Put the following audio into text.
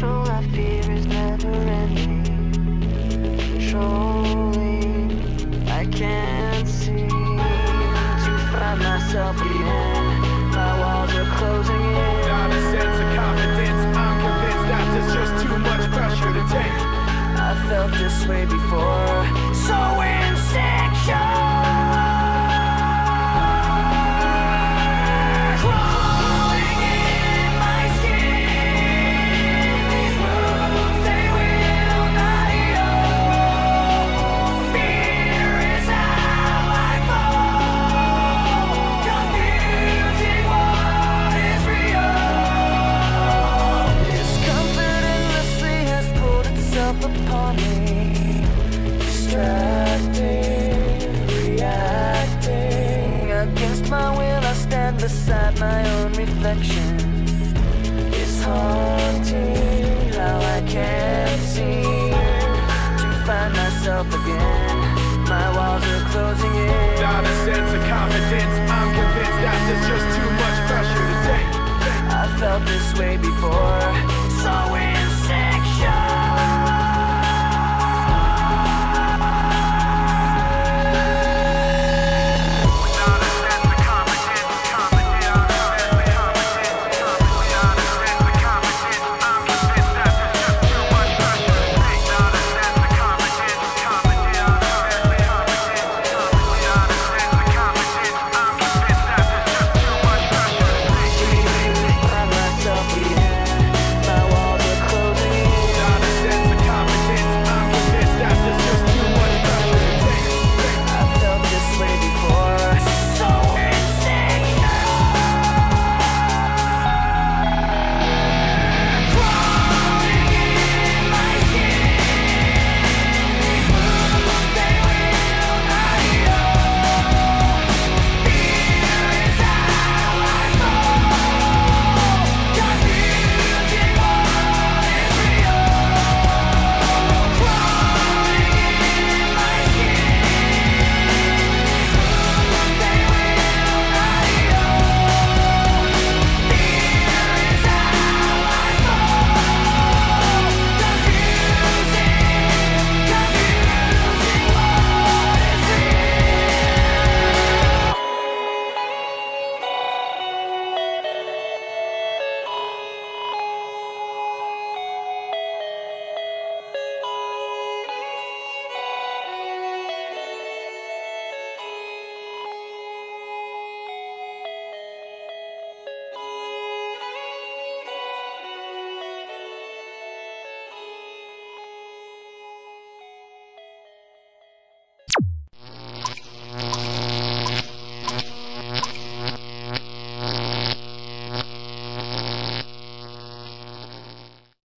control I fear is never ending. Controlling, I can't seem to find myself again. My walls are closing in. Not a sense of confidence, I'm convinced that there's just too much pressure to take. I felt this way before, so insecure. Upon me, distracting, reacting. Against my will, I stand beside my own reflection. It's haunting how I can't seem to find myself again. My walls are closing in. Not a sense of confidence, I'm convinced that there's just too much pressure to take. I felt this way before, so insecure.